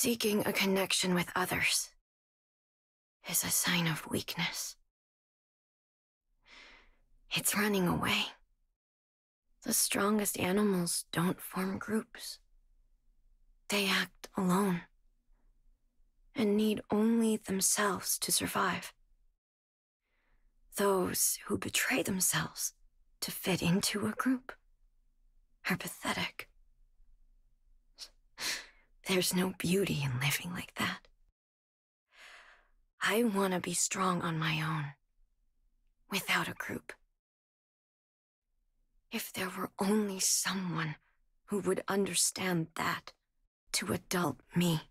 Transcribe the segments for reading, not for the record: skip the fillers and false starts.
Seeking a connection with others is a sign of weakness. It's running away. The strongest animals don't form groups. They act alone and need only themselves to survive. Those who betray themselves to fit into a group are pathetic. There's no beauty in living like that. I want to be strong on my own, without a group. If there were only someone who would understand that to adult me.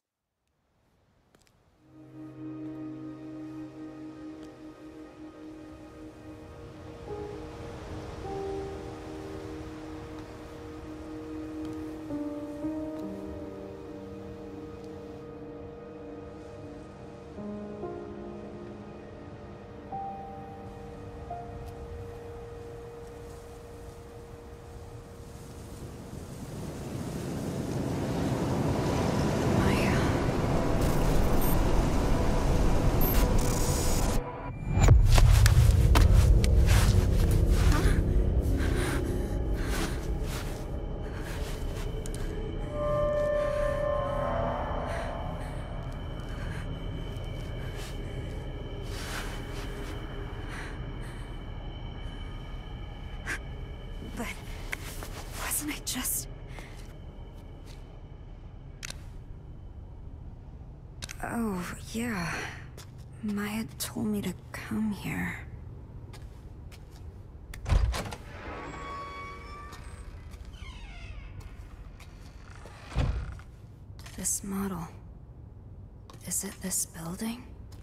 But wasn't I just... Oh, yeah. Maya told me to come here. This model. Is it this building?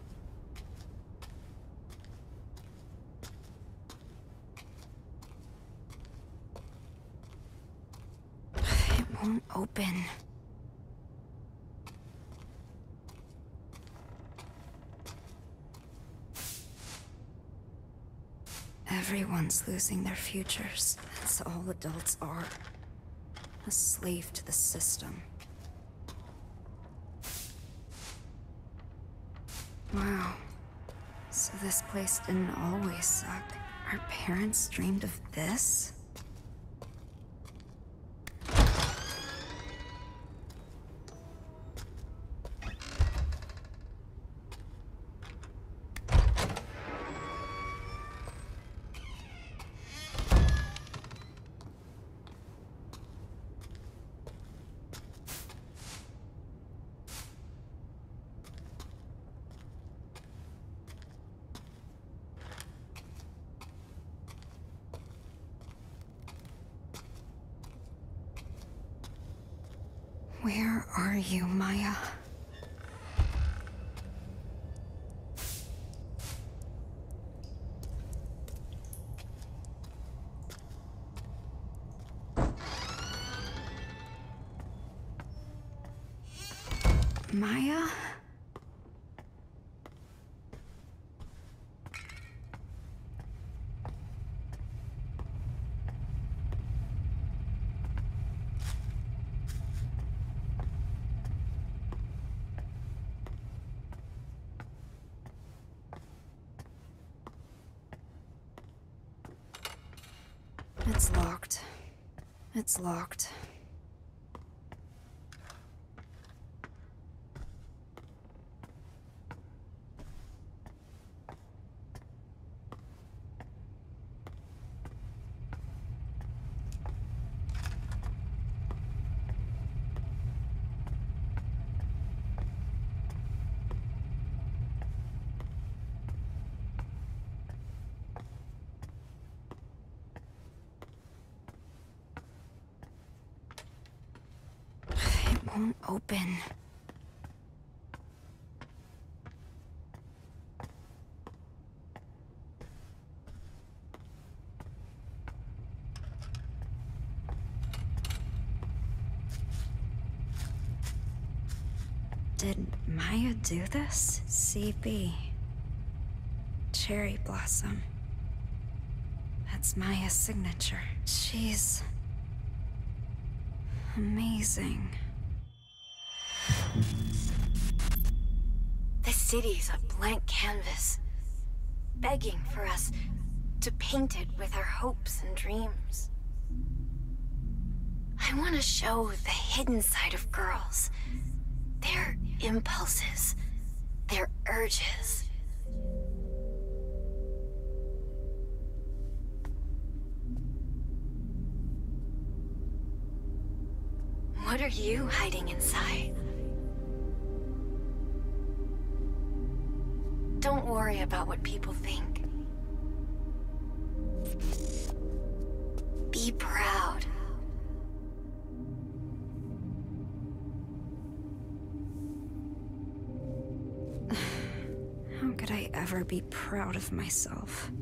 It won't open. Everyone's losing their futures. That's all adults are. A slave to the system. Wow. So this place didn't always suck. Our parents dreamed of this? Where are you, Maya? Maya? It's locked. It's locked. It won't open. Did Maya do this? CB. Cherry Blossom. That's Maya's signature. She's... amazing. The city's a blank canvas, begging for us to paint it with our hopes and dreams. I want to show the hidden side of girls, their impulses, their urges. What are you hiding inside? Don't worry about what people think. Be proud. How could I ever be proud of myself?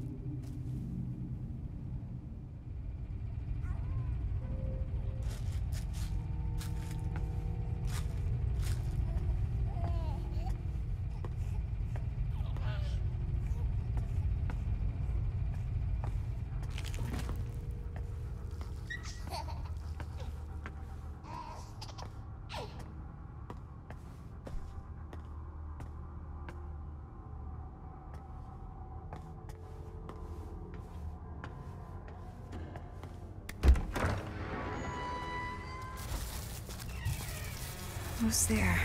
Who's there?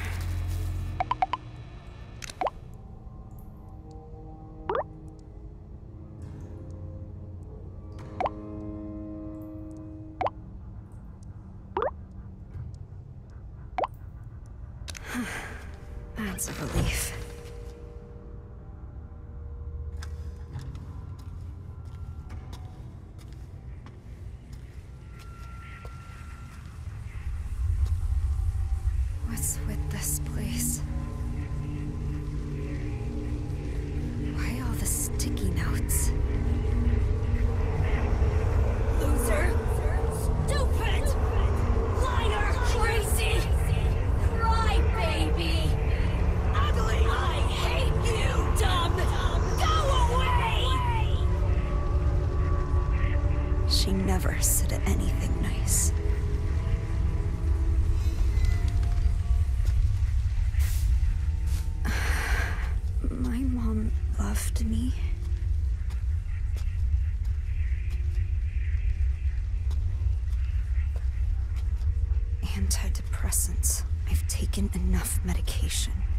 That's a relief. What's with this place? Why all the sticky notes? Loser! Stupid! Liar! Crazy! Crybaby! Ugly! I hate you, dumb! Go away! She never said anything nice. My mom loved me. Antidepressants. I've taken enough medication.